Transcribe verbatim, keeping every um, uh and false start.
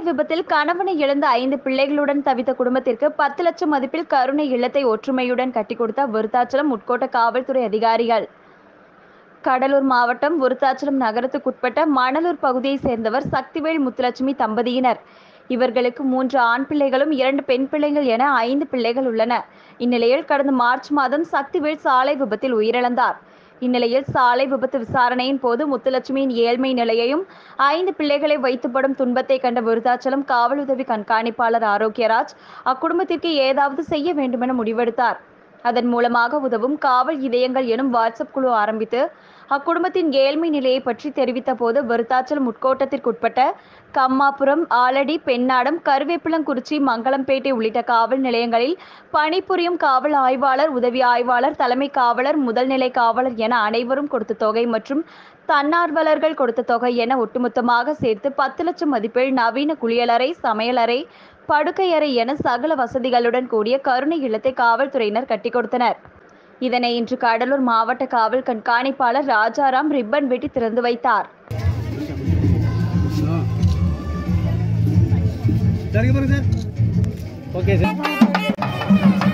விபத்தில் கணவனை இழந்த ஐந்து பிள்ளைகளுடன் தவித்த குடும்பத்திற்கு பத்து லட்சம் மதிப்பில் கருணை இல்லத்தை ஒற்றுமையுடன் கட்டிக் கொடுத்த விருத்தாச்சலம் உட்கோட்ட காவல்துறை அதிகாரிகள். கடலூர் மாவட்டம் விருத்தாச்சலம் நகரத்துக்குட்பட்ட மணலூர் பகுதியை சேர்ந்தவர் சக்திவேல் முத்துலட்சுமி தம்பதியினர். இவர்களுக்கு மூன்று ஆண் பிள்ளைகளும் இரண்டு பெண் பிள்ளைகள் என ஐந்து பிள்ளைகள் உள்ளன. இந்நிலையில் கடந்த மார்ச் மாதம் சக்திவேல் சாலை விபத்தில் உயிரிழந்தார். இந்நிலையில் சாலை விபத்து விசாரணையின் போது முத்துலட்சுமியின் ஏழ்மை நிலையையும் ஐந்து பிள்ளைகளை வைத்துப்படும் துன்பத்தை கண்ட விருத்தாச்சலம் காவல் உதவி கண்காணிப்பாளர் ஆரோக்கியராஜ் அக்குடும்பத்திற்கு ஏதாவது செய்ய வேண்டுமென முடிவெடுத்தார். அதன் மூலமாக உதவும் காவல் இதயங்கள் எனும் வாட்ஸ்அப் குழு ஆரம்பித்து அக்குடும்பத்தின் ஏழ்மை நிலையை பற்றி தெரிவித்த போது விருத்தாச்சலம் உட்கோட்டத்திற்குட்பட்ட கம்மாபுரம், ஆலடி, பெண்ணாடம், கருவேப்பிலங்குறிச்சி, மங்களம்பேட்டை உள்ளிட்ட காவல் நிலையங்களில் பணிபுரியும் காவல் ஆய்வாளர், உதவி ஆய்வாளர், தலைமை காவலர், முதல்நிலை காவலர் என அனைவரும் கொடுத்த தொகை மற்றும் தன்னார்வலர்கள் கொடுத்த தொகை என ஒட்டுமொத்தமாக சேர்த்து பத்து லட்சம் மதிப்பில் நவீன குளியலறை, சமையலறை, படுக்கையறை என சகல வசதிகளுடன் கூடிய கருணை இல்லத்தை காவல்துறையினர் கட்டிக் கொடுத்தனர். இதனை இன்று கடலூர் மாவட்ட காவல் கண்காணிப்பாளர் ராஜாராம் ரிப்பன் வெட்டி திறந்து வைத்தார். Okay sir.